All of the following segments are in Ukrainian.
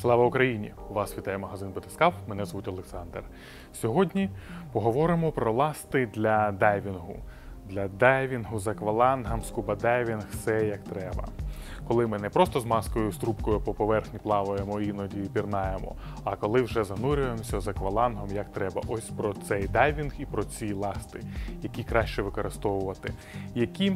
Слава Україні! Вас вітає магазин Батискаф, мене звуть Олександр. Сьогодні поговоримо про ласти для дайвінгу. Для дайвінгу з аквалангом, скуба-дайвінг, все як треба. Коли ми не просто з маскою, з трубкою по поверхні плаваємо, іноді пірнаємо, а коли вже занурюємося з аквалангом як треба. Ось про цей дайвінг і про ці ласти, які краще використовувати, які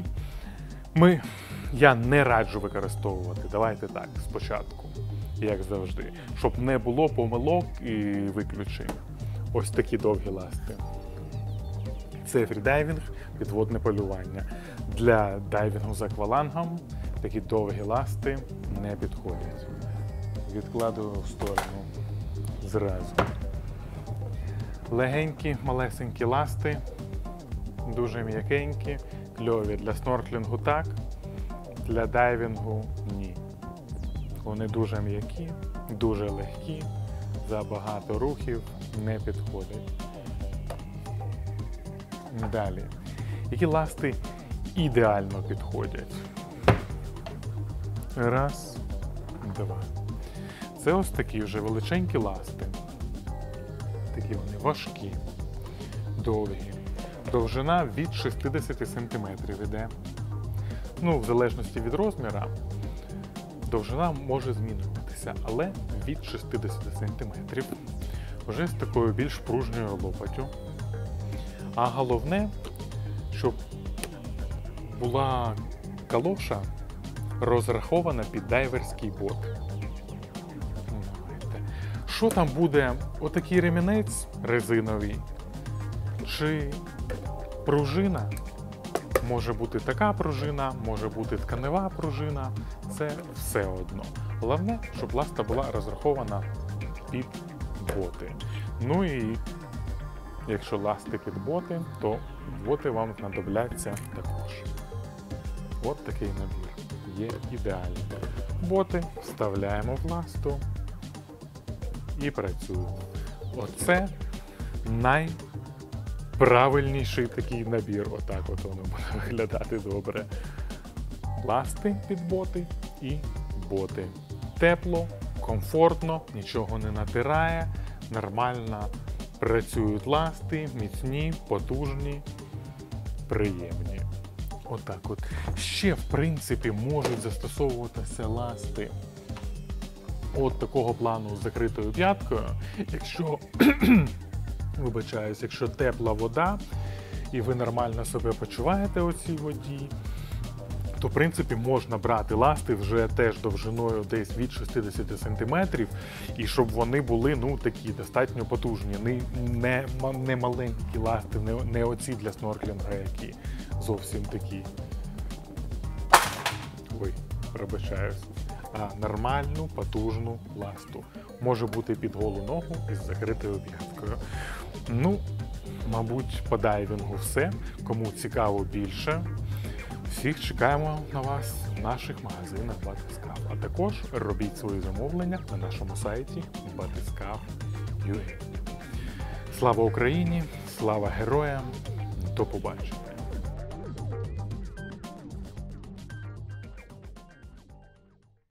я не раджу використовувати. Давайте так, спочатку, як завжди, щоб не було помилок і виключень. Ось такі довгі ласти. Це фрідайвінг, підводне полювання. Для дайвінгу з аквалангом такі довгі ласти не підходять. Відкладую в сторону зразу. Легенькі, малесенькі ласти, дуже м'якенькі, кльові. Для снорклінгу так, для дайвінгу ні. Вони дуже м'які, дуже легкі, забагато рухів не підходять. Далі. Які ласти ідеально підходять? Раз, два. Це ось такі вже величенькі ласти. Такі вони важкі, довгі. Довжина від 60 см іде. В залежності від розміру, довжина може змінюватися, але від 60 см. Вже з такою більш пружньою лопатю. А головне, щоб була калоша розрахована під дайверський бот. Що там буде? Отакий ремінець резиновий? Чи пружина? Може бути така пружина, може бути тканева пружина. Це все одно. Головне, щоб ласта була розрахована під боти. І якщо ласти під боти, то боти вам знадобляться також. От такий набір. Є ідеальний. Боти вставляємо в ласту і працюємо. Оце найправильніший такий набір. Отак от воно буде виглядати добре. Ласти під боти і боти. Тепло, комфортно, нічого не натирає, нормально працюють ласти, міцні, потужні, приємні. Отак от. Ще, в принципі, можуть застосовуватися ласти от такого плану з закритою п'яткою. Якщо, якщо тепла вода і ви нормально себе почуваєте у цій воді, то, в принципі, можна брати ласти вже теж довжиною десь від 60 см, і щоб вони були, такі, достатньо потужні. Не маленькі ласти, не оці для снорклінга, які зовсім такі. А нормальну, потужну ласту. Може бути під голу ногу із закритою п'яткою. Мабуть, по дайвінгу все. Кому цікаво більше, всіх чекаємо на вас в наших магазинах Батискаф. А також робіть свої замовлення на нашому сайті Батискаф.ua. Слава Україні! Слава героям! До побачення!